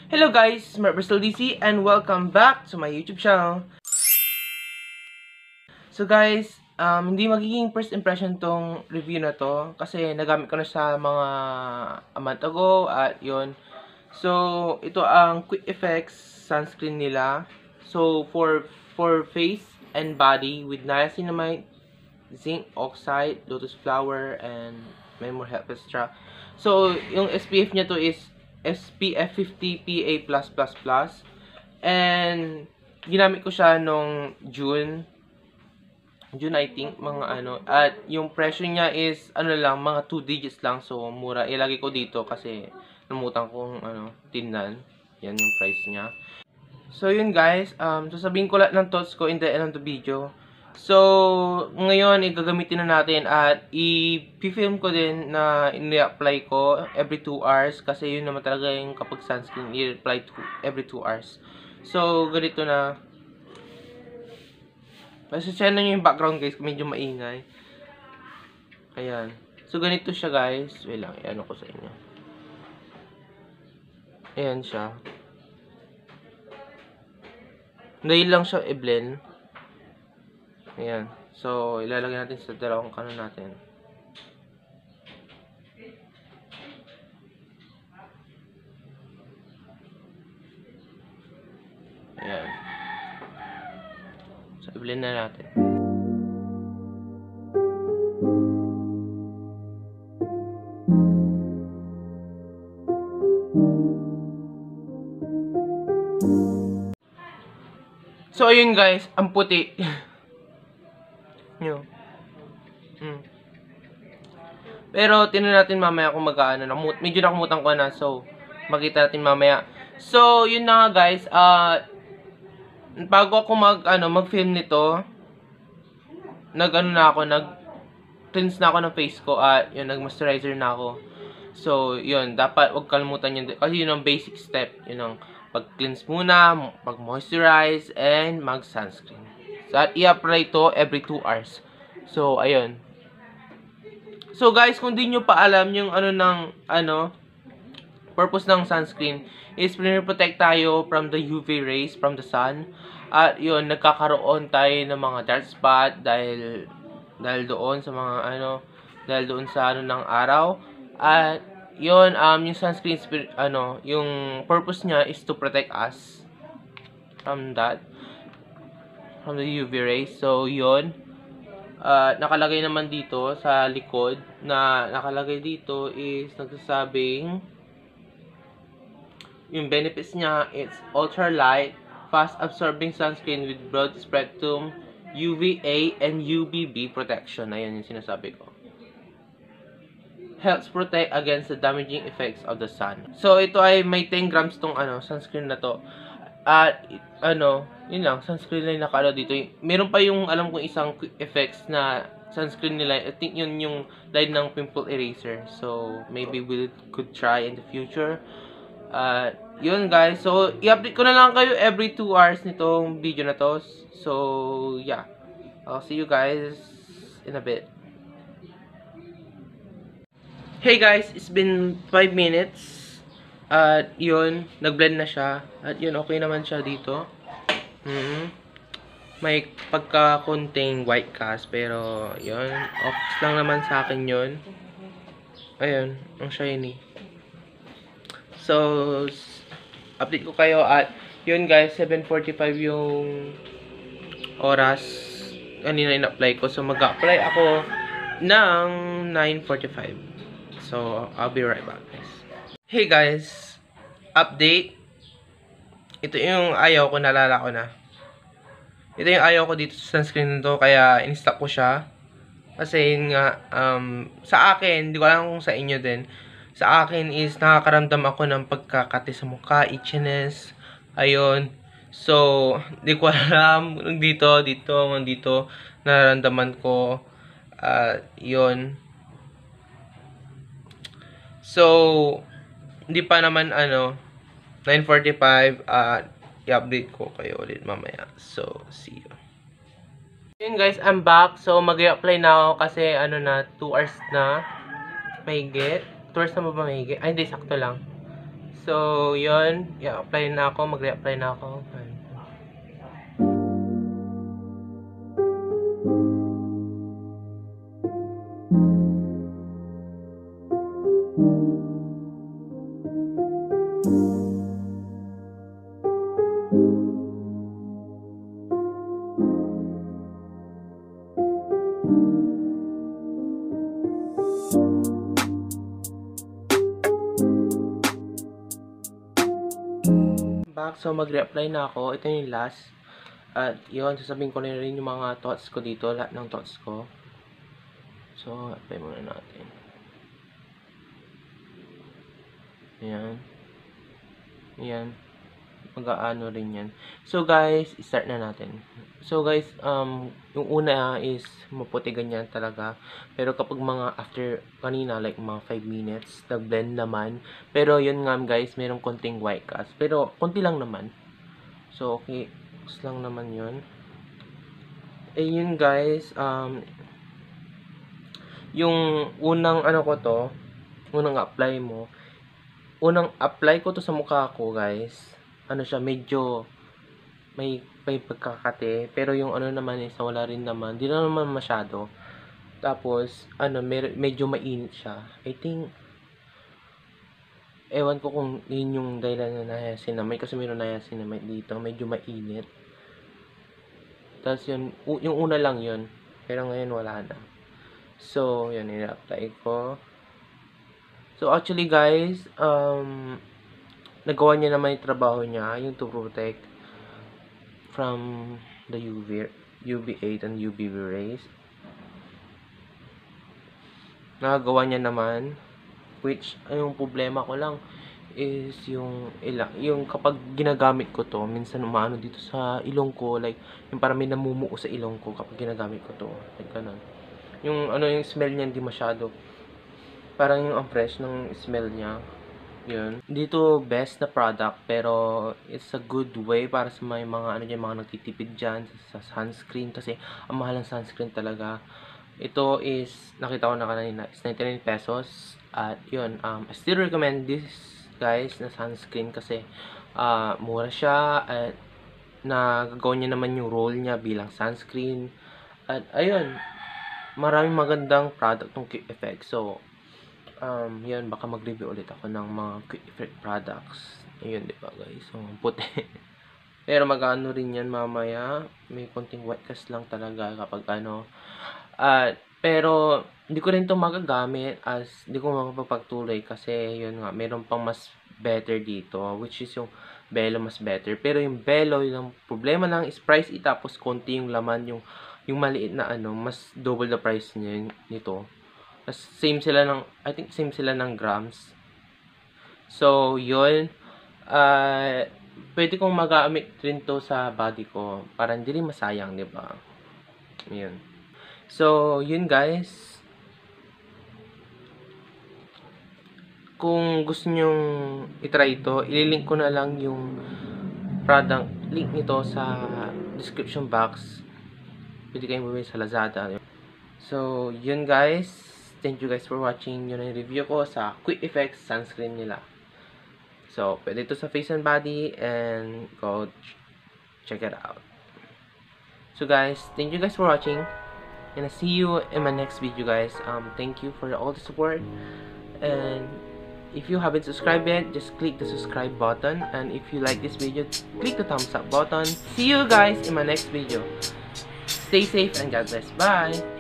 Hello guys, Smart Bristol DC and welcome back to my YouTube channel. So guys, hindi magiging first impression tong review na to kasi nagamit ko na sa mga a month ago at yun. So, ito ang Quick Effects sunscreen nila. So, for face and body with niacinamide, zinc oxide, lotus flower, and may more help extra. So, yung SPF niya to is SPF 50 PA+++. And ginamit ko siya nung June I think, mga ano. At yung presyo niya is ano lang, mga 2 digits lang. So, mura. Ilagay ko dito kasi namutang kong ano, tingnan. Yan yung price niya. So, yun guys. Sasabihin ko lahat ng thoughts ko in the end of the video. So, ngayon, igagamitin na natin at i-film ko din na i-apply ko every 2 hours kasi yun naman talaga yung kapag sunscreen, i-apply every 2 hours. So, ganito na. Pasensya na nyo yung background guys, medyo maingay. Ayan. So, ganito siya guys. Wait lang, i-ano ko sa inyo. Ayan siya. Dahil lang siya i-blend. Ayan. So, ilalagay natin sa dalawang kanan natin. Ayan. So, i-blend na natin. So, ayun guys. Ang puti. Nyo. Pero, tinan natin mamaya kung mag-ano. Medyo nakumutan ko na. So, makita natin mamaya. So, yun na nga guys. Bago ako mag-film nito, nag-cleanse na ako ng face ko. At, yun, nag-moisturizer na ako. So, yun. Dapat, huwag kalimutan yun. Kasi yun ang basic step. Yun ang pag-cleanse muna, pag-moisturize, and mag-sunscreen. So, at i-apply to every 2 hours. So, ayun. So, guys, kung di nyo pa alam yung purpose ng sunscreen is protect tayo from the UV rays from the sun. At yun, nagkakaroon tayo ng mga dark spot dahil doon sa mga dahil doon sa ng araw. At yun, yung sunscreen yung purpose niya is to protect us from that, from the UV rays. So, yun. Nakalagay naman dito sa likod na nakalagay dito is nagsasabing yung benefits niya, it's ultra light, fast absorbing sunscreen with broad spectrum UVA and UVB protection. Ayan yung sinasabi ko. Helps protect against the damaging effects of the sun. So ito ay may 10 grams tong sunscreen na to. At yun lang, sunscreen lang nakalo dito. Meron pa yung alam kong isang quick effects na sunscreen nila. I think yun yung line ng pimple eraser. So maybe we could try in the future. Yun guys. So i-update ko na lang kayo every 2 hours nitong video na to. So yeah. I'll see you guys in a bit. Hey guys, it's been 5 minutes. At yun, nag-blend na siya. At yun, okay naman siya dito. May pagka-konting white cast. Pero yun, okay lang naman sa akin yun. Ayun, ang shiny. So, update ko kayo. At yun guys, 7:45 yung oras. Kanina in-apply ko. So, mag-apply ako ng 9:45. So, I'll be right back guys. Hey guys, update. Ito yung ayaw ko, nalala ko na. Ito yung ayaw ko dito sa sunscreen nito, kaya in-stock ko siya. Kasi yun nga, sa akin, hindi ko alam kung sa inyo din. Sa akin is nakakaramdam ako ng pagkakati sa mukha, itchiness. Ayun. So, hindi ko alam dito, nararamdaman ko. Yun. So, hindi pa naman 9:45 i-update ko kayo ulit mamaya. So, see you. Yun guys, I'm back. So, mag-i-apply na ako kasi 2 hours na mahigit. 2 hours na ba mahigit? Ay, hindi, sakto lang. So, yun. I-apply na ako. Mag-re-apply na ako. So, mag-re-apply na ako. Ito yung last. At yun, sasabihin ko na rin yung mga thoughts ko dito. Lahat ng thoughts ko. So, apply muna natin. Ayan. Ayan. Mag-aano rin yan. So, guys, start na natin. So, guys, yung una is maputi ganyan talaga. Pero kapag mga after kanina, like mga 5 minutes, nag-blend naman. Pero yun nga, guys, merong konting white cast. Pero, konti lang naman. So, okay. Gusto lang naman yun. Eh, yun, guys, yung unang ano ko to, unang apply ko to sa mukha ko, guys. Ano siya, medyo may pagkakate, pero yung ano naman is wala rin naman, di na naman masyado. Tapos ano, medyo mainit siya. I think ewan ko kung yun yung dahilan na niacinamide, kasi meron niacinamide dito, medyo mainit. Tapos yun, yung una lang yun, pero ngayon wala na. So yun, i-apply ko. So actually, guys, nagawa niya naman yung trabaho niya, yung to protect from the UV8 and UVB rays. Nagawa niya naman, which yung problema ko lang is yung kapag ginagamit ko to, minsan umaano dito sa ilong ko, like yung parang may namumuo sa ilong ko kapag ginagamit ko to, like ganun. Yung ano, yung smell niya hindi masyado, parang yung ang fresh ng smell niya. Yun. Dito, best na product, pero it's a good way para sa may mga ano dyan, mga nagtitipid dyan sa sunscreen, kasi ang mahal ng sunscreen talaga. Ito is, nakita ko na kanina, is 99 pesos. At yun, I still recommend this, guys, na sunscreen, kasi mura siya, at nagagawa niya naman yung role niya bilang sunscreen. At ayun, maraming magandang product ng Quick Effect. So, yun, baka mag-review ulit ako ng mga Quick Effect products. Ayun, diba, guys? So, puti. Pero mag-ano rin yan mamaya. May konting white cast lang talaga kapag ano. Pero, hindi ko rin to magagamit as hindi ko mapapagtuloy kasi yun nga, meron pang mas better dito, which is yung Belo mas better. Pero yung Belo, yung problema lang is price tapos konti yung laman, yung maliit na ano, mas double the price niya nito. Same sila ng, I think same sila ng grams. So, yun. Pwede kong magamit rin to sa body ko para hindi rin masayang, di ba? Yun. So, yun, guys. Kung gusto nyong itry ito, ililink ko na lang yung product link nito sa description box. Pwede kayong bumili sa Lazada. So, yun, guys. Thank you guys for watching. Yun ang review ko sa Quick Effects sunscreen nila. So, pwede ito sa face and body, and go check it out. So guys, thank you guys for watching, and I'll see you in my next video, guys. Thank you for all the support, and if you haven't subscribed yet, just click the subscribe button, and if you like this video, click the thumbs up button. See you guys in my next video. Stay safe and God bless. Bye!